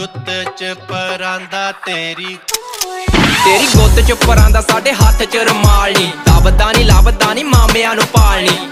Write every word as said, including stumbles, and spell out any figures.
ਗੁੱਤ ਚ ਪਰਾਂਦਾ ਤੇਰੀ ਤੇਰੀ ਗੁੱਤ ਚ ਪਰਾਂਦਾ ਸਾਡੇ ਹੱਥ ਚ ਰੁਮਾਲ ਨੀ। ਲੱਭਦਾ ਨੀ ਲੱਭਦਾ ਨੀ ਮਾਮਿਆਂ ਨੂੰ ਪਾਲਣੀ।